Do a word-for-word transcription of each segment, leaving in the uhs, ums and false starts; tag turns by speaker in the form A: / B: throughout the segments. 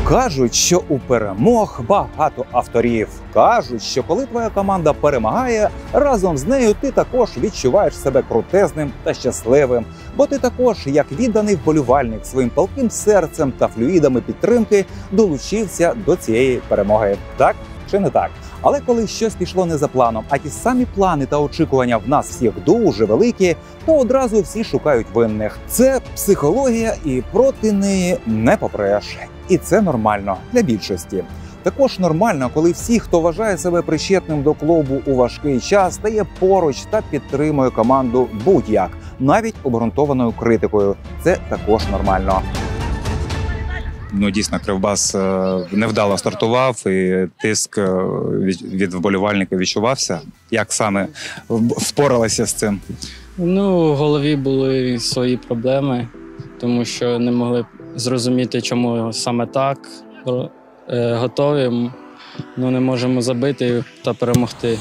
A: Кажуть, що у перемог багато авторів. Кажуть, що коли твоя команда перемагає, разом з нею ти також відчуваєш себе крутезним та щасливим. Бо ти також, як відданий вболівальник, своїм палким серцем та флюїдами підтримки долучився до цієї перемоги. Так чи не так? Але коли щось пішло не за планом, а ті самі плани та очікування в нас всіх дуже великі, то одразу всі шукають винних. Це психологія, і проти неї не попреш. І це нормально для більшості. Також нормально, коли всі, хто вважає себе причетним до клубу у важкий час, стає поруч та підтримує команду будь-як, навіть обґрунтованою критикою. Це також нормально. Ну, дійсно, Кривбас невдало стартував, і тиск від вболівальників відчувався. Як саме впоралися з цим?
B: Ну, в голові були свої проблеми, тому що не могли зрозуміти, чому саме так. Готові, ну не можемо забити та перемогти.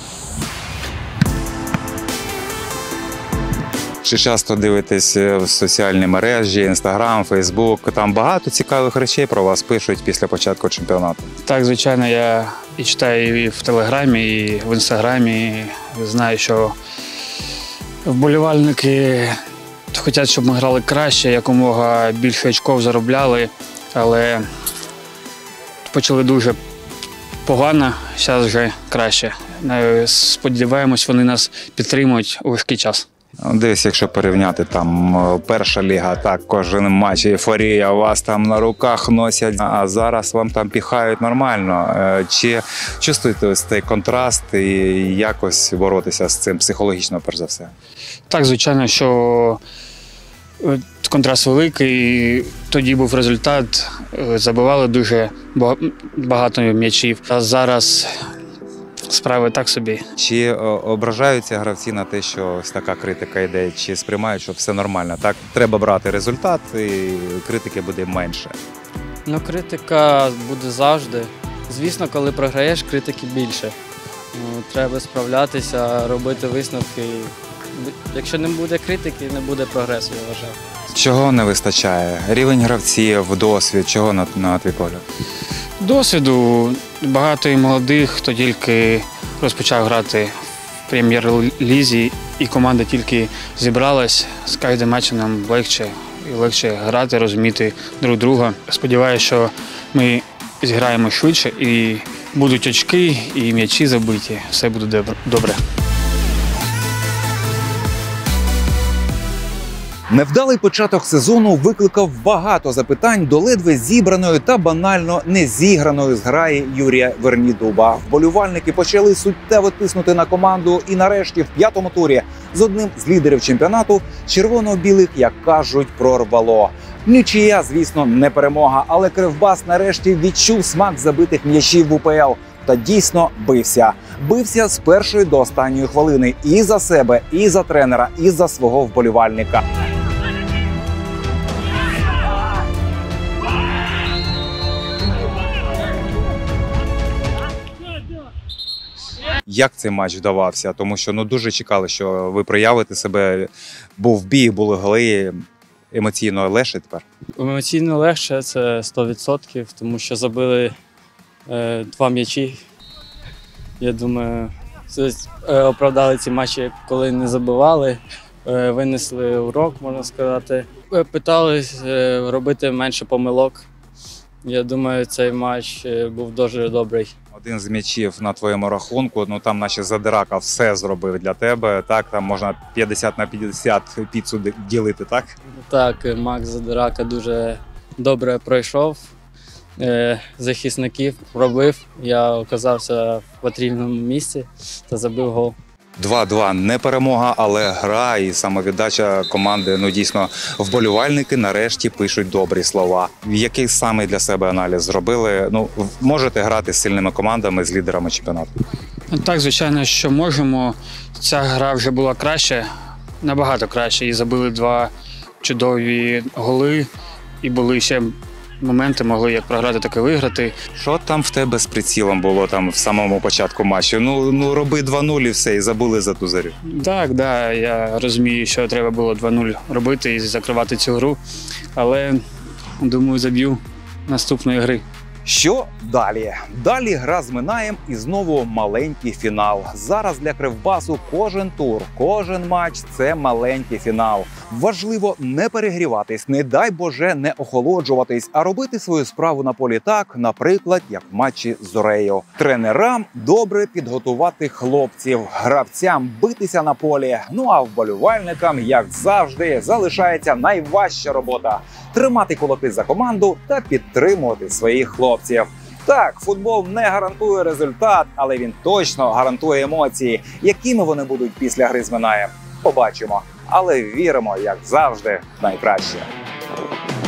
A: Чи часто дивитесь в соціальні мережі, Інстаграм, Фейсбук? Там багато цікавих речей про вас пишуть після початку чемпіонату.
B: Так, звичайно, я і читаю і в Телеграмі, і в Інстаграмі. Знаю, що вболівальники хочуть, щоб ми грали краще, якомога більше очків заробляли, але почали дуже погано, зараз вже краще. Сподіваємось, вони нас підтримують у важкий час.
A: Десь, якщо порівняти, там перша ліга, так, кожен матч, ейфорія, вас там на руках носять, а зараз вам там піхають нормально. Чи чувствуєте ось цей контраст і якось боротися з цим психологічно, перш за все?
B: Так, звичайно, що контраст великий, тоді був результат, забивали дуже багато м'ячів, а зараз справи так собі.
A: Чи ображаються гравці на те, що ось така критика йде, чи сприймають, що все нормально? Так, треба брати результат і критики буде менше?
B: Ну, критика буде завжди. Звісно, коли програєш, критики більше. Ну, треба справлятися, робити висновки. Якщо не буде критики, не буде прогресу, я вважаю.
A: Чого не вистачає? Рівень гравців, досвід, чого на, на твій погляд?
B: Досвіду. Багато і молодих, хто тільки розпочав грати в прем'єр-лізі, і команда тільки зібралась, з кожним матчем нам легше і легше грати, розуміти друг друга. Сподіваюся, що ми зіграємо швидше і будуть очки, і м'ячі забиті, все буде добре.
A: Невдалий початок сезону викликав багато запитань до ледве зібраної та банально не зіграної зграї Юрія Вернідуба. Вболівальники почали суттєво тиснути на команду і нарешті в п'ятому турі з одним з лідерів чемпіонату червоно-білих, як кажуть, прорвало. Нічия, звісно, не перемога, але Кривбас нарешті відчув смак забитих м'ячів в УПЛ. Та дійсно бився. Бився з першої до останньої хвилини і за себе, і за тренера, і за свого вболівальника. Як цей матч вдавався? Тому що ну, дуже чекали, що ви проявите себе. Був бій, були голи. Емоційно легше тепер?
B: Емоційно легше, це сто відсотків, тому що забили е, два м'ячі. Я думаю, е, оправдали ці матчі, коли не забивали, е, винесли урок, можна сказати. Е, питались е, робити менше помилок. Я думаю, цей матч був дуже добрий.
A: Один з м'ячів на твоєму рахунку, ну там наче Задирака все зробив для тебе, так? Там можна п'ятдесят на п'ятдесят піцу ділити, так?
B: Так, Макс Задирака дуже добре пройшов, захисників пробив, я оказався в потрібному місці та забив гол.
A: два-два не перемога, але гра і самовіддача команди. Ну дійсно, вболівальники нарешті пишуть добрі слова. Який саме для себе аналіз зробили? Ну, можете грати з сильними командами, з лідерами чемпіонату?
B: Так, звичайно, що можемо. Ця гра вже була краще, набагато краще. І забили два чудові голи, і були ще моменти, могли як програти, так і виграти.
A: Що там в тебе з прицілом було там в самому початку матчу? Ну, ну роби два-нуль і все, і забули за ту зарю.
B: Так, да, я розумію, що треба було два-нуль робити і закривати цю гру, але, думаю, заб'ю наступної гри.
A: Що далі? Далі гра з Минаєм і знову маленький фінал. Зараз для Кривбасу кожен тур, кожен матч – це маленький фінал. Важливо не перегріватись, не дай Боже не охолоджуватись, а робити свою справу на полі так, наприклад, як в матчі з Зорею. Тренерам добре підготувати хлопців, гравцям битися на полі. Ну а вболівальникам, як завжди, залишається найважча робота – тримати кулаки за команду та підтримувати своїх хлопців. Так, футбол не гарантує результат, але він точно гарантує емоції. Якими вони будуть після гри з Минаєм? Побачимо. Але віримо, як завжди, в найкраще.